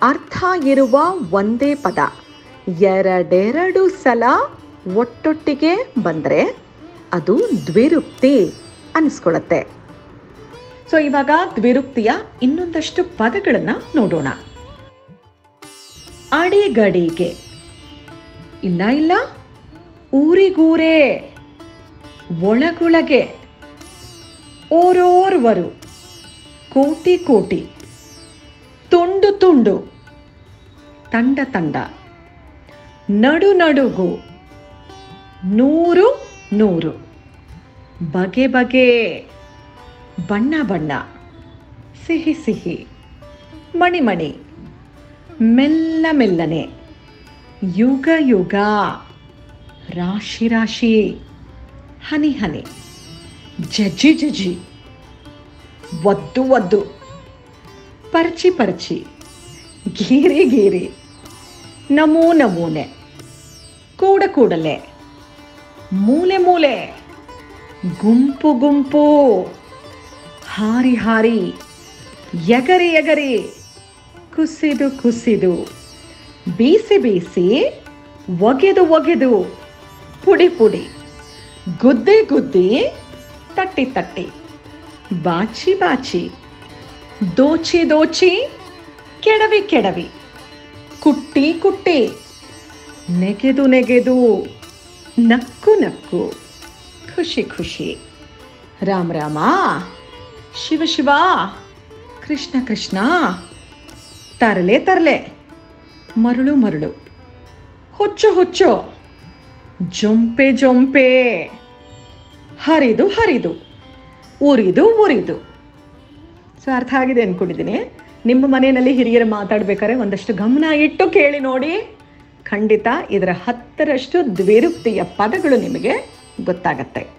ಅರ್ಥ ಇರುವ ಒಂದೇ ಪದ ಎರಡೆರಡು ಸಲ ಒಟ್ಟೊಟ್ಟಿಗೆ ಬಂದರೆ ಅದು ದ್ವಿರುಕ್ತಿ ಅನಿಸ್ಕೊಳ್ಳುತ್ತೆ. ಸೊ ಇವಾಗ ದ್ವಿರುಕ್ತಿಯ ಇನ್ನೊಂದಷ್ಟು ಪದಗಳನ್ನು ನೋಡೋಣ. ಅಡಿಗಡಿಗೆ, ಇಲ್ಲ ಇಲ್ಲ, ಊರಿಗೂರೇ, ಒಳಗೊಳಗೆ, ಓರೋರ್ವರು, ಕೋಟಿ ಕೋಟಿ, ತುಂಡು ತುಂಡು, ತಂಡ ತಂಡ, ನಡು ನಡುಗು, ನೂರು ನೂರು, ಬಗೆ ಬಗೆ, ಬಣ್ಣ ಬಣ್ಣ, ಸಿಹಿ ಸಿಹಿ, ಮಣಿ ಮಣಿ, ಮೆಲ್ಲ ಮೆಲ್ಲನೆ, ಯುಗ ಯುಗ, ರಾಶಿ ರಾಶಿ, ಹನಿ ಹನಿ, ಜಜ್ಜಿ ಜಜ್ಜಿ, ಒದ್ದು ಒದ್ದು, ಪರ್ಚಿ ಪರ್ಚಿ, ಗೀರಿ ಗೀರಿ, ನಮೂ ನಮೂನೆ, ಕೂಡ ಕೂಡಲೆ, ಮೂಲೆ ಮೂಲೆ, ಗುಂಪು ಗುಂಪು, ಹಾರಿ ಹಾರಿ, ಎಗರಿ ಎಗರಿ, ಕುಸಿದು ಕುಸಿದು, ಬೀಸಿ ಬೀಸಿ, ಒಗೆದು ಒಗೆದು, ಪುಡಿ ಪುಡಿ, ಗುದ್ದಿ ಗುದ್ದಿ, ತಟ್ಟಿ ತಟ್ಟಿ, ಬಾಚಿ ಬಾಚಿ, ದೋಚಿ ದೋಚಿ, ಕೆಡವಿ ಕೆಡವಿ, ಕುಟ್ಟಿ ಕುಟ್ಟಿ, ನೆಗೆದು ನೆಗೆದು, ನಕ್ಕು ನಕ್ಕು, ಖುಷಿ ಖುಷಿ, ರಾಮ ರಾಮ, ಶಿವ ಶಿವ, ಕೃಷ್ಣ ಕೃಷ್ಣ, ತರಲೆ ತರಲೆ, ಮರಳು ಮರಳು, ಹೊಚ್ಚು ಹೊಚ್ಚು, ಜೊಂಪೆ ಜೊಂಪೆ, ಹರಿದು ಹರಿದು, ಉರಿದು ಉರಿದು. ಸೊ ಅರ್ಥ ಆಗಿದೆ ಅಂದ್ಕೊಂಡಿದ್ದೀನಿ. ನಿಮ್ಮ ಮನೆಯಲ್ಲಿ ಹಿರಿಯರು ಮಾತಾಡ್ಬೇಕಾದ್ರೆ ಒಂದಷ್ಟು ಗಮನ ಇಟ್ಟು ಕೇಳಿ ನೋಡಿ. ಖಂಡಿತ ಇದರ 10ರಷ್ಟು ದ್ವಿರುಕ್ತಿಯ ಪದಗಳು ನಿಮಗೆ ಗೊತ್ತಾಗತ್ತೆ.